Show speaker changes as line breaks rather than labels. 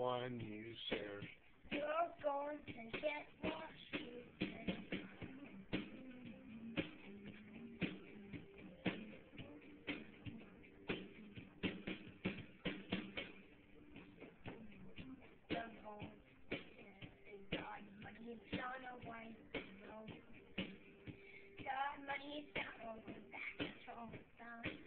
one you serve.
You're going to get what you deserve. The whole God, money is gone away. God, money is gone away. Back to home.